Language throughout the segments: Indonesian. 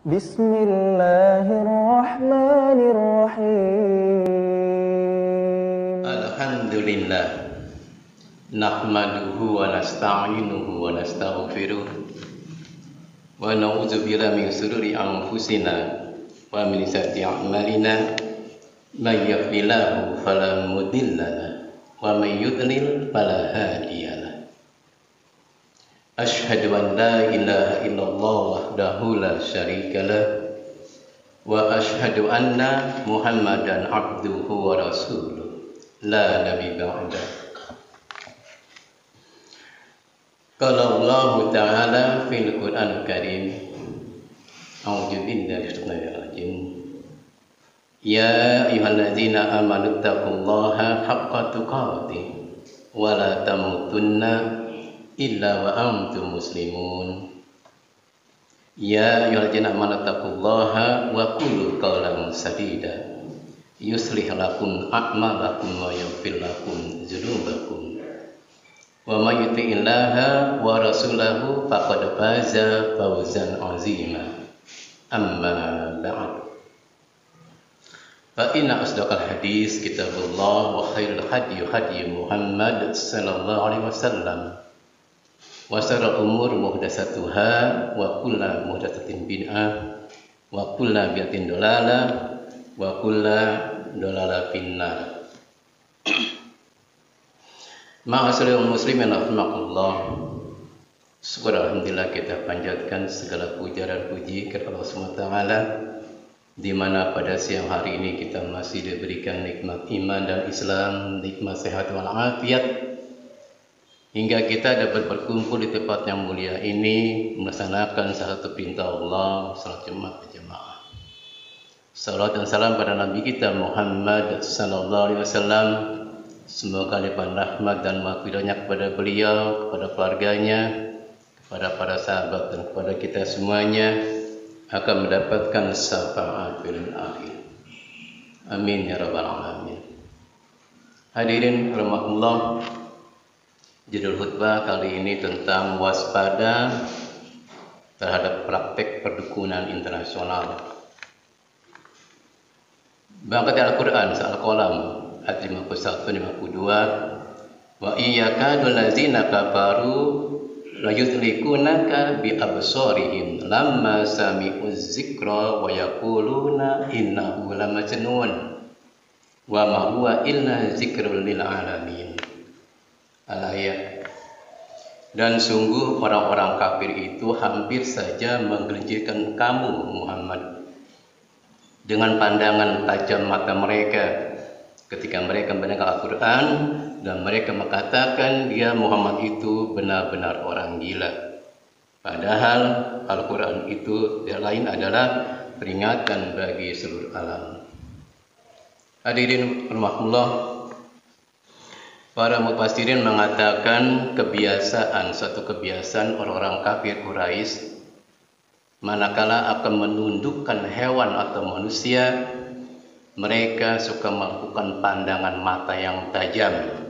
Bismillahirrahmanirrahim. Alhamdulillah nahmaduhu wa nasta'inuhu wa nastaghfiruh wa na'udzu billahi min shururi anfusina wa min sayyiati a'malina may yahdihillahu fala mudilla lahu wa may yudlil fala hadiya lahu. Asyhadu an la ilaha illallah wahdahu la syarika lahu wa asyhadu anna Muhammadan abduhu wa rasuluh la nabiyya ba'dahu. Qala Allah Ta'ala fil Qur'an Karim, a'udzu billahi minasyaitonir rajim. Ya ayyuhalladzina amanu taqullaha haqqa tuqatih wa la tamutunna illa wa antum muslimun. Ya ayyuhalladzina amanu taqullaha wa qulu qawlan sadida yuslih lakum a'malakum wa yaghfir lakum dzunubakum. Wa may yuti'illaha wa rasulahu faqad faza fawzan 'azima. Amma ba'd. Fa inna asdaqal hadis kitabullah wa khairul hadi Muhammad sallallahu alaihi wasallam. Wa syarrul umur muhdatsatuha wa kullu muhdatsatin bid'ah wa kullu bid'atin dalalah wa kullu dalalah finnar. Ma'asyiral muslimin rahimakumullah. Syukur alhamdulillah kita panjatkan segala puja dan puji kepada Allah Subhanahu wa taala, di mana pada siang hari ini kita masih diberikan nikmat iman dan Islam, nikmat sehat wal afiat, hingga kita dapat berkumpul di tempat yang mulia ini melaksanakan salah satu perintah Allah, salat Jumat berjamaah. Salat dan salam pada Nabi kita Muhammad sallallahu alaihi wasallam. Semoga limpahan rahmat dan maghfirahnya kepada beliau, kepada keluarganya, kepada para sahabat dan kepada kita semuanya akan mendapatkan syafaat fil akhir. Amin ya rabbal alamin. Hadirin rahimakumullah, judul khutbah kali ini tentang waspada terhadap praktek perdukunan internasional. Bangkat Al-Quran Al-Qalam ayat 51-52, wa iyyakadul ladzina kafaru la yudrikunaka bi absarihim lamma sami'u dzikra wa yaquluna innahu lamajnun wa ma huwa illa dzikrul lil alamin. Al-ayat. Dan sungguh orang-orang kafir itu hampir saja menggelincirkan kamu Muhammad dengan pandangan tajam mata mereka ketika mereka mendengar Al-Quran dan mereka mengatakan dia Muhammad itu benar-benar orang gila. Padahal Al-Quran itu tidak lain adalah peringatan bagi seluruh alam. Hadirin rahimakumullah, para mufassirin mengatakan suatu kebiasaan orang-orang kafir Quraisy manakala akan menundukkan hewan atau manusia, mereka suka melakukan pandangan mata yang tajam.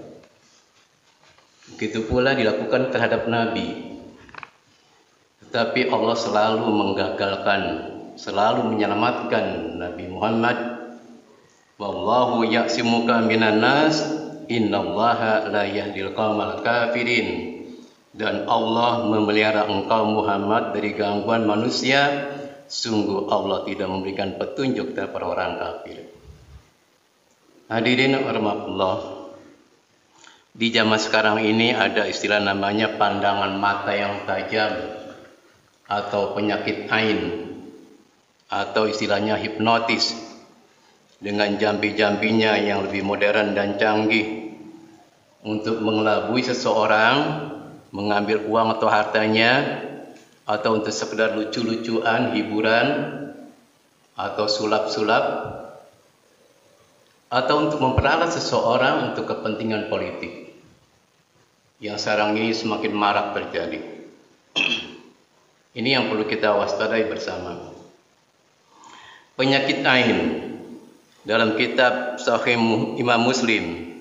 Begitu pula dilakukan terhadap Nabi. Tetapi Allah selalu menggagalkan, selalu menyelamatkan Nabi Muhammad. Wallahu ya'simuka minan nas, innallaha la yahdil qaumal kafirin. Dan Allah memelihara engkau Muhammad dari gangguan manusia. Sungguh Allah tidak memberikan petunjuk kepada orang kafir. Hadirin rahimakumullah, di zaman sekarang ini ada istilah namanya pandangan mata yang tajam atau penyakit ain, atau istilahnya hipnotis, dengan jampi-jampinya yang lebih modern dan canggih untuk mengelabui seseorang, mengambil uang atau hartanya, atau untuk sekedar lucu-lucuan, hiburan, atau sulap-sulap, atau untuk memperalat seseorang untuk kepentingan politik yang sekarang ini semakin marak terjadi. Ini yang perlu kita waspadai bersama. Penyakit ain dalam kitab Sahih Imam Muslim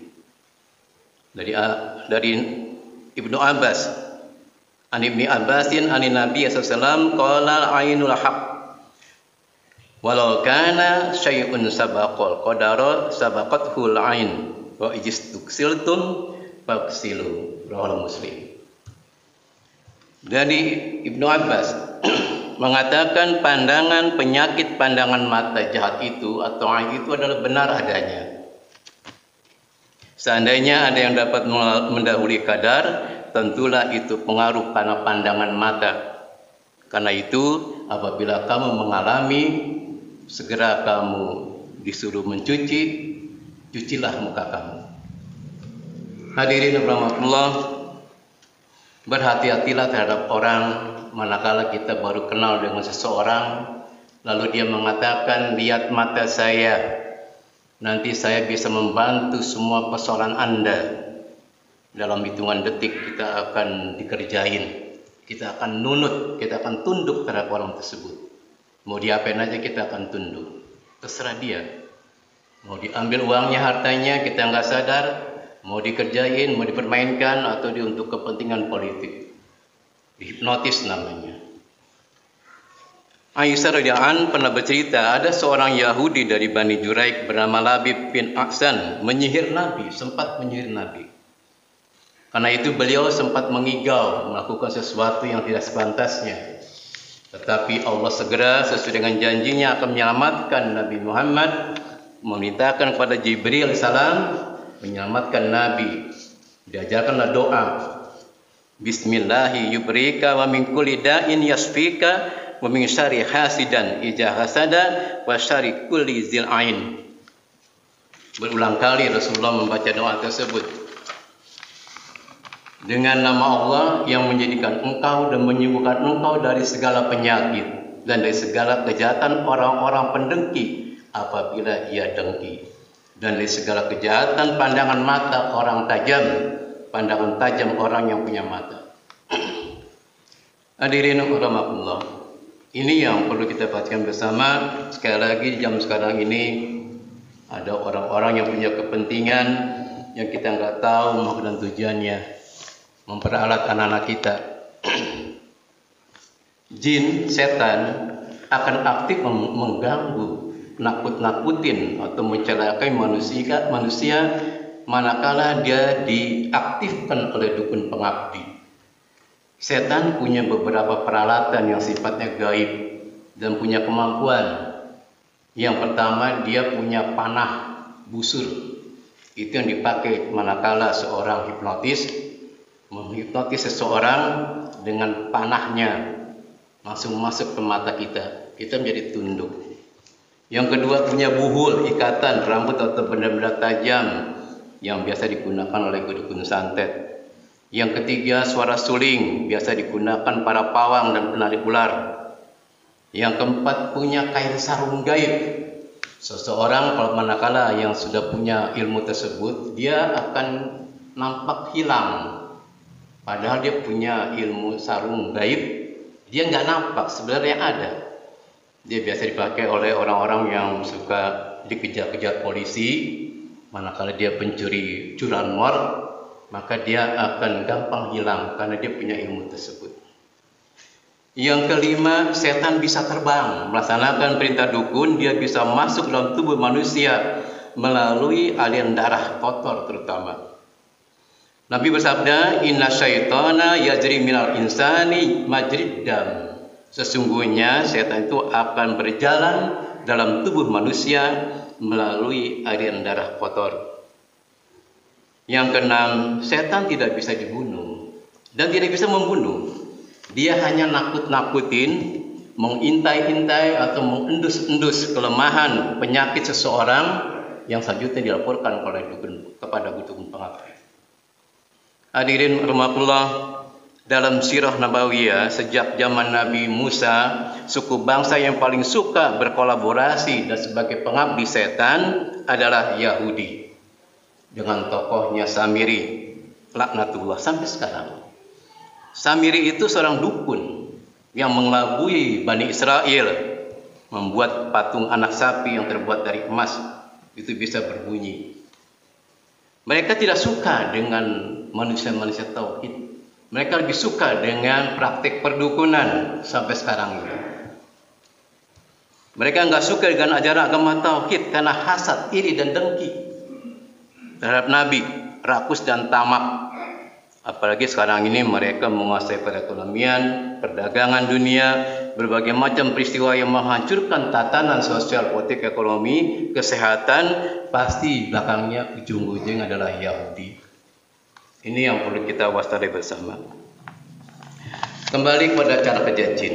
dari Ibnu Abbas, An Ibni Abbasin anin Nabi sallallahu alaihi wasallam qala ainul haq Walau kana syai'un sabaqal qadara sabaqathul ain wa ijistuksiltum faksilu. Rawahu Muslim. Dari Ibnu Abbas mengatakan pandangan penyakit pandangan mata jahat itu atau ain itu adalah benar adanya. Seandainya ada yang dapat mendahului kadar, tentulah itu pengaruh karena pandangan mata. Karena itu apabila kamu mengalami, segera kamu disuruh mencuci, cucilah muka kamu. Hadirin rahmatullah, berhati-hatilah terhadap orang manakala kita baru kenal dengan seseorang, lalu dia mengatakan, lihat mata saya, nanti saya bisa membantu semua persoalan Anda. Dalam hitungan detik kita akan dikerjain, kita akan nunut, kita akan tunduk terhadap orang tersebut. Mau diapain aja kita akan tunduk, terserah dia. Mau diambil uangnya, hartanya, kita nggak sadar. Mau dikerjain, mau dipermainkan, atau untuk kepentingan politik. Dihipnotis namanya. Aisyah radhiyallahu anha pernah bercerita, ada seorang Yahudi dari Bani Juraik bernama Labib bin Aksan menyihir Nabi, sempat menyihir Nabi. Karena itu beliau sempat mengigau, melakukan sesuatu yang tidak sepantasnya. Tetapi Allah segera sesuai dengan janjinya akan menyelamatkan Nabi Muhammad, memerintahkan kepada Jibril salam menyelamatkan Nabi. Diajarkanlah doa, Bismillahi yubrika wa min kulli da'in yasfika wa min syarri hasidan idza hasada wa syarri kulli zil ain. Berulang kali Rasulullah membaca doa tersebut. Dengan nama Allah yang menjadikan engkau dan menyembuhkan engkau dari segala penyakit dan dari segala kejahatan orang-orang pendengki apabila ia dengki, dan dari segala kejahatan pandangan mata orang tajam, pandangan tajam orang yang punya mata. Hadirin rahimakumullah, ini yang perlu kita perhatikan bersama. Sekali lagi, jam sekarang ini ada orang-orang yang punya kepentingan yang kita nggak tahu maksud dan tujuannya, memperalat anak-anak kita. Jin, setan akan aktif mengganggu, nakut-nakutin atau mencelakai manusia manakala dia diaktifkan oleh dukun pengabdi. Setan punya beberapa peralatan yang sifatnya gaib dan punya kemampuan. Yang pertama, dia punya panah busur. Itu yang dipakai manakala seorang hipnotis menghipnotis seseorang dengan panahnya langsung masuk ke mata kita, kita menjadi tunduk. Yang kedua, punya buhul, ikatan rambut atau benda-benda tajam yang biasa digunakan oleh dukun santet. Yang ketiga, suara suling, biasa digunakan para pawang dan penarik ular. Yang keempat, punya kain sarung gaib. Seseorang kalau manakala yang sudah punya ilmu tersebut, dia akan nampak hilang. Padahal dia punya ilmu sarung gaib, dia nggak nampak, sebenarnya ada. Dia biasa dipakai oleh orang-orang yang suka dikejar-kejar polisi. Manakala dia pencuri curanmor, maka dia akan gampang hilang karena dia punya ilmu tersebut. Yang kelima, setan bisa terbang, melaksanakan perintah dukun. Dia bisa masuk dalam tubuh manusia melalui aliran darah kotor terutama. Nabi bersabda, Inna syaitana yajri minal insani majrid dam. Sesungguhnya setan itu akan berjalan dalam tubuh manusia melalui aliran darah kotor. Yang keenam, setan tidak bisa dibunuh dan tidak bisa membunuh. Dia hanya nakut-nakutin, mengintai-intai atau mengendus-endus kelemahan penyakit seseorang yang selanjutnya dilaporkan oleh dukun kepada dukun pengabdi. Hadirin rahimakumullah, dalam sirah nabawiyah sejak zaman Nabi Musa, suku bangsa yang paling suka berkolaborasi dan sebagai pengabdi setan adalah Yahudi dengan tokohnya Samiri laknatullah sampai sekarang. Samiri itu seorang dukun yang mengelabui Bani Israel, membuat patung anak sapi yang terbuat dari emas itu bisa berbunyi. Mereka tidak suka dengan manusia-manusia tauhid. Mereka lebih suka dengan praktik perdukunan sampai sekarang ini. Mereka nggak suka dengan ajaran agama tauhid karena hasad, iri dan dengki terhadap Nabi, rakus dan tamak. Apalagi sekarang ini mereka menguasai perekonomian, perdagangan dunia, berbagai macam peristiwa yang menghancurkan tatanan sosial, politik, ekonomi, kesehatan, pasti belakangnya ujung-ujung adalah Yahudi. Ini yang perlu kita waspadai bersama. Kembali kepada cara kerja jin.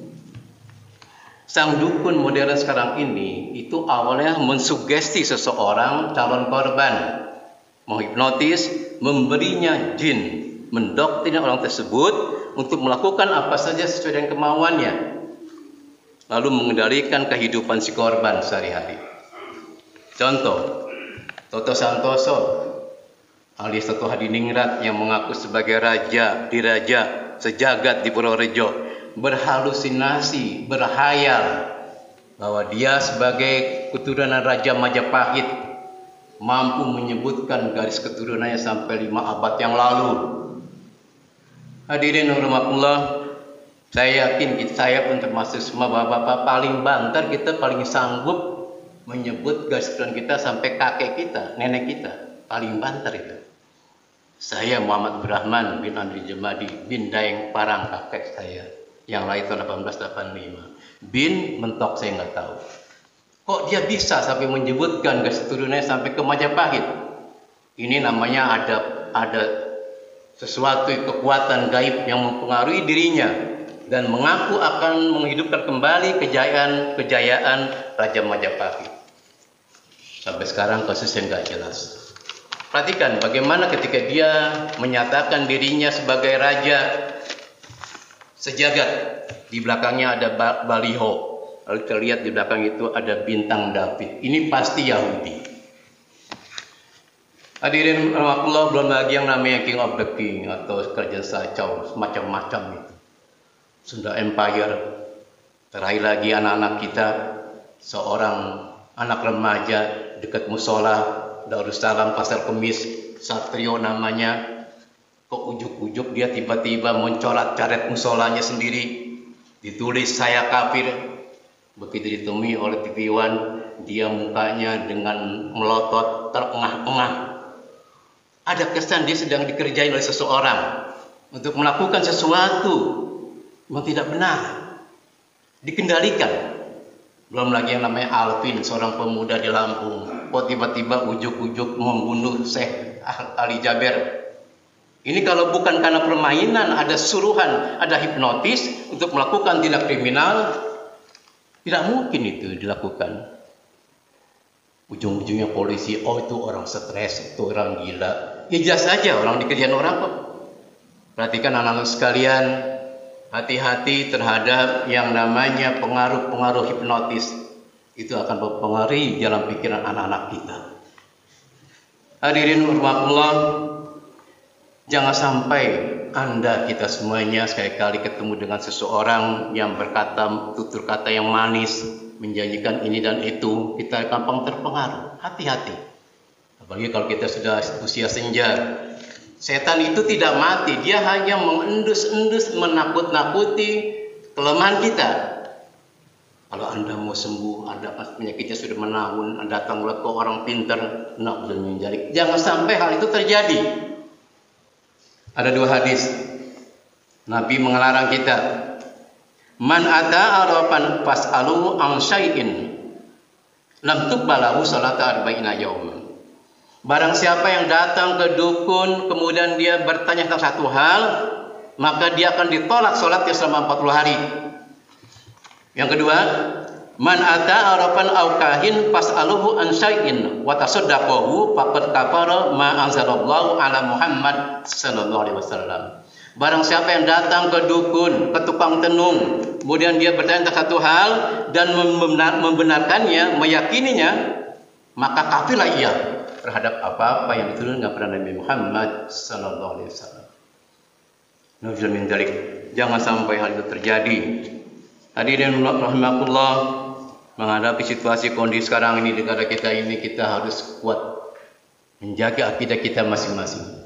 Sang dukun modern sekarang ini itu awalnya mensugesti seseorang calon korban, menghipnotis, memberinya jin, mendoktrin orang tersebut untuk melakukan apa saja sesuai dengan kemauannya, lalu mengendalikan kehidupan si korban sehari-hari. Contoh, Toto Santoso alias Toto Hadiningrat yang mengaku sebagai diraja sejagat di Purworejo, berhalusinasi, berhayal bahwa dia sebagai keturunan Raja Majapahit mampu menyebutkan garis keturunannya sampai 5 abad yang lalu. Hadirin rahimakumullah, saya yakin saya pun termasuk semua bapak-bapak paling banter, kita paling sanggup menyebut garis keturunan kita sampai kakek kita, nenek kita, paling banter itu. Saya Muhammad Brahman bin Andri Jemadi bin Daeng Parang, kakek saya yang lahir tahun 1885. Bin mentok saya nggak tahu. Kok dia bisa sampai menyebutkan garis keturunannya sampai ke Majapahit? Ini namanya ada sesuatu kekuatan gaib yang mempengaruhi dirinya dan mengaku akan menghidupkan kembali kejayaan Raja Majapahit. Sampai sekarang kasusnya nggak jelas. Perhatikan bagaimana ketika dia menyatakan dirinya sebagai raja sejagat, di belakangnya ada baliho. Lalu terlihat di belakang itu ada bintang David. Ini pasti Yahudi. Hadirin rahmatullah, belum lagi yang namanya King of the King atau kerajaan Sacau, macam-macam itu. Sunda Empire. Terakhir lagi anak-anak kita, seorang anak remaja dekat musola Darussalam Pasar Kemis, Satrio namanya. Kok ujuk-ujuk dia tiba-tiba mencoret-coret musolanya sendiri, ditulis saya kafir. Begitu ditemui oleh TV One, dia mukanya dengan melotot, terengah-engah. Ada kesan dia sedang dikerjain oleh seseorang untuk melakukan sesuatu yang tidak benar, dikendalikan. Belum lagi yang namanya Alvin, seorang pemuda di Lampung, kok tiba-tiba ujuk-ujuk membunuh Syekh Ali Jaber. Ini kalau bukan karena permainan, ada suruhan, ada hipnotis untuk melakukan tindak kriminal, tidak mungkin itu dilakukan. Ujung-ujungnya polisi, oh itu orang stres, itu orang gila. Ya jelas saja orang dikerjain orang kok. Perhatikan anak-anak sekalian, hati-hati terhadap yang namanya pengaruh-pengaruh hipnotis. Itu akan mempengaruhi dalam pikiran anak-anak kita. Hadirin rahimakumullah, jangan sampai Anda, kita semuanya sekali-kali ketemu dengan seseorang yang berkata tutur kata yang manis, menjanjikan ini dan itu, kita gampang terpengaruh. Hati-hati. Apalagi kalau kita sudah usia senja. Setan itu tidak mati, dia hanya mengendus-endus, menakut-nakuti kelemahan kita. Kalau Anda mau sembuh, Anda penyakitnya sudah menahun, Anda datang ke orang pintar, nak menjadi. Jangan sampai hal itu terjadi. Ada 2 hadis. Nabi mengelarang kita. Man ata arafan fas'alu an syai'in lam tuqbalahu salata arba'ina yauman. Barang siapa yang datang ke dukun kemudian dia bertanya tentang satu hal, maka dia akan ditolak salatnya selama 40 hari. Yang kedua, man ata arafan aw kahin fas'aluhu an syai'in wa tasaddaqahu faqad kafara ma anzalallahu ala Muhammad sallallahu alaihi wasallam. Barang siapa yang datang ke dukun, ke tukang tenung, kemudian dia bertanya tentang satu hal dan membenarkannya, meyakininya, maka kafirlah ia terhadap apa-apa yang diturunkan kepada Nabi Muhammad sallallahu alaihi wasallam. Nauzubillah min dzalik. Jangan sampai hal itu terjadi. Hadirin rahimakumullah, menghadapi situasi kondisi sekarang ini di negara kita ini, kita harus kuat menjaga akidah kita masing-masing.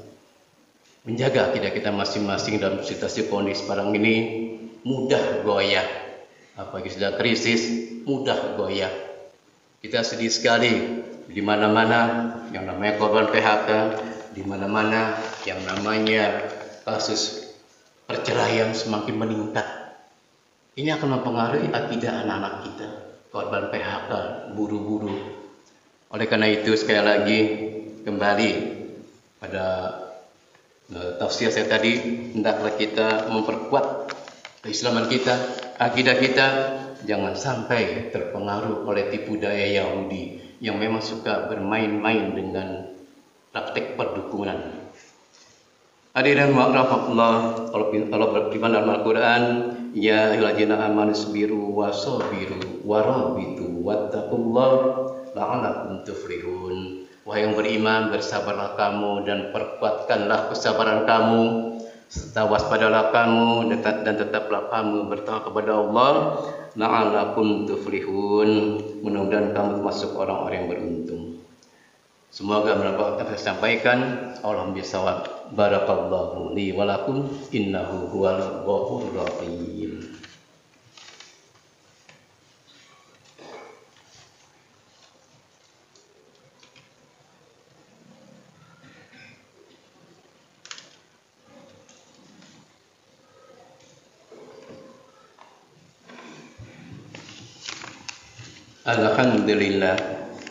Menjaga akidah kita masing-masing dalam situasi kondisi sekarang ini mudah goyah. apalagi sudah krisis, mudah goyah. Kita sedih sekali di mana-mana yang namanya korban PHK, di mana-mana yang namanya kasus perceraian semakin meningkat. Ini akan mempengaruhi akidah anak-anak kita, korban PHK, buru-buru. Oleh karena itu sekali lagi kembali pada tafsir saya tadi, hendaklah kita memperkuat keislaman kita, akidah kita, jangan sampai terpengaruh oleh tipu daya Yahudi yang memang suka bermain-main dengan praktek perdukunan. Hadirin rahmatullah, Allah berfirman dalam Al-Quran, ya ayyuhalladzina amanu sabiru wasabiru warabitu wattaqullaha la'allakum tuflihun. Wahai yang beriman, bersabarlah kamu dan perkuatkanlah kesabaran kamu, serta waspadalah kamu dan tetaplah kamu bertakwa kepada Allah, la'allakum tuflihun. Mudah-mudahan kamu termasuk orang-orang yang beruntung. Semoga mendapat apa yang saya sampaikan. Allah bisawab. Barakallahu li wa lakum innahu huwal ghafurur rahim. Alhamdulillah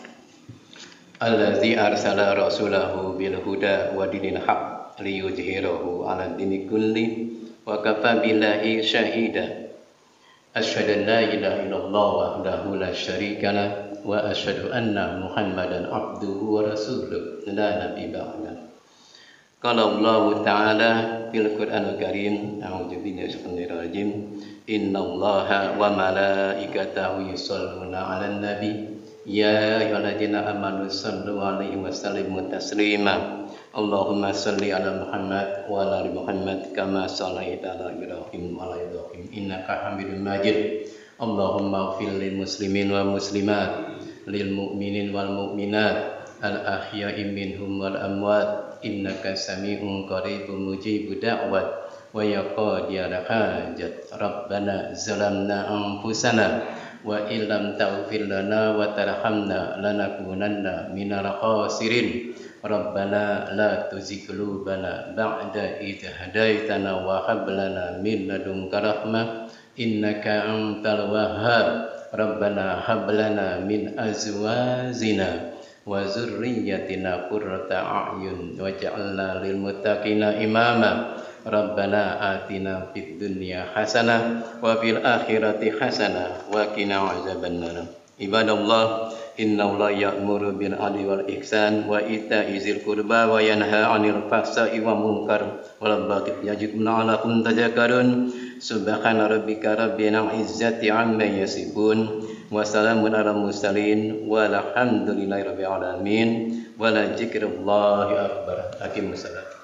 allazi arsala rasulahu bil huda wa dinil haq liyudhhirahu 'ala dini kulli wa kafa billahi shahida. Asyhadu an la ilaha illallah wahdahu la syarika lah wa asyhadu anna Muhammadan abduhu wa rasuluh la nabiyya ba'da. Qala Allah Ta'ala fil Qur'anil Karim, a'udzu billahi minasyaitonir rajim. Innallaha wa malaikatahu yusholluna 'alan nabi ya ayyuhalladzina amanu shallu 'alaihi wa sallimu taslima. Allahumma shalli 'ala Muhammad wa 'ala ali Muhammad kama shallaita 'ala Ibrahim wa 'ala Ibrahim innaka Hamidum Majid. Allahumma ighfir lil muslimin wal muslimat, lil mu'minin wal mu'minat, al ahya'i minhum wal amwat, innaka sami'un qaribun mujibud da'wat wa yaqadiyal hajat. Rabbana zalamna anfusana wa illam taghfir lana wa tarhamna lanakunanna minal khasirin. Rabbana la tuzigh qulubana ba'da idh hadaitana wa hab lana min ladunka rahmah innaka antal wahhab. Rabbana hab lana min azwajina wa zurriyyatina qurrata a'yun waj'alna lil muttaqina imama. Rabbana atina fid dunya hasanah wa fil akhirati hasanah wa qina azabannar. Ibadallah, innallaha ya'muru bil 'adli wal ihsan wa ita'i dzil qurba wa yanha 'anil fahsya'i wal munkar wal baghi yajidukum la'allakum tadhakkarun. Subhana rabbika rabbil izzati 'amma yasifun wa salamun 'alal mursalin walhamdulillahi rabbil alamin wa la dzikrullahi akbar. Aqimussalam.